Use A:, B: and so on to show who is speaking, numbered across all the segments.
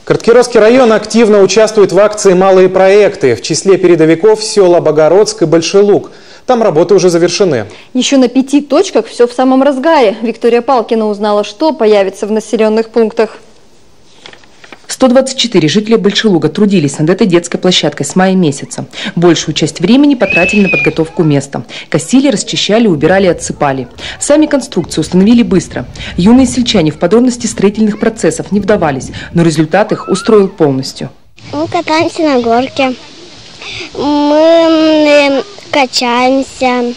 A: Карткировский район активно участвует в акции «Малые проекты». В числе передовиков села Богородск и Большой Луг. Там работы уже завершены.
B: Еще на 5 точках все в самом разгаре. Виктория Палкина узнала, что появится в населенных пунктах.
C: 124 жителя Большелуга трудились над этой детской площадкой с мая месяца. Большую часть времени потратили на подготовку места. Косили, расчищали, убирали, отсыпали. Сами конструкции установили быстро. Юные сельчане в подробности строительных процессов не вдавались, но результат их устроил полностью.
D: Мы катаемся на горке, мы качаемся,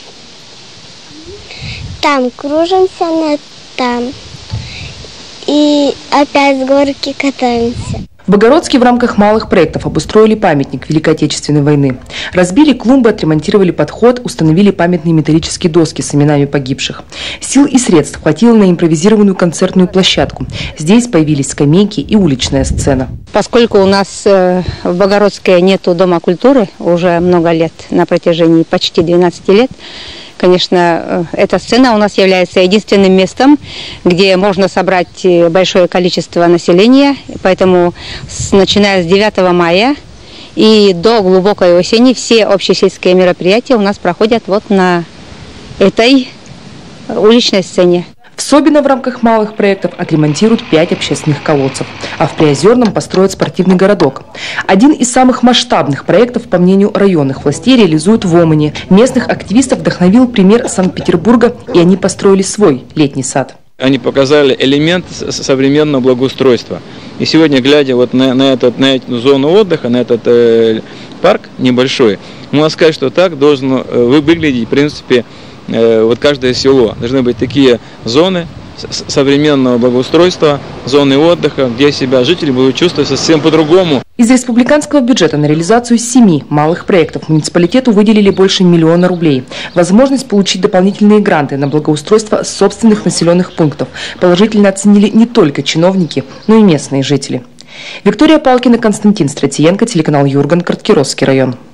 D: там кружимся, там. И опять с горки катаемся.
C: В Богородске в рамках малых проектов обустроили памятник Великой Отечественной войны. Разбили клумбы, отремонтировали подход, установили памятные металлические доски с именами погибших. Сил и средств хватило на импровизированную концертную площадку. Здесь появились скамейки и уличная сцена.
E: Поскольку у нас в Богородске нету дома культуры уже много лет, на протяжении почти 12 лет, конечно, эта сцена у нас является единственным местом, где можно собрать большое количество населения. Поэтому, начиная с 9 мая и до глубокой осени, все общесельские мероприятия у нас проходят вот на этой уличной сцене.
C: В Собино в рамках малых проектов отремонтируют 5 общественных колодцев, а в Приозерном построят спортивный городок. Один из самых масштабных проектов, по мнению районных властей, реализуют в Омане. Местных активистов вдохновил пример Санкт-Петербурга, и они построили свой летний сад.
F: Они показали элемент современного благоустройства. И сегодня, глядя вот на эту зону отдыха, на этот парк небольшой, можно сказать, что так должно выглядеть, в принципе, вот каждое село. Должны быть такие зоны современного благоустройства, зоны отдыха, где себя жители будут чувствовать совсем по-другому.
C: Из республиканского бюджета на реализацию 7 малых проектов муниципалитету выделили больше 1 миллиона рублей. Возможность получить дополнительные гранты на благоустройство собственных населенных пунктов положительно оценили не только чиновники, но и местные жители. Виктория Палкина, Константин Стратиенко, телеканал Юрган, Карткировский район.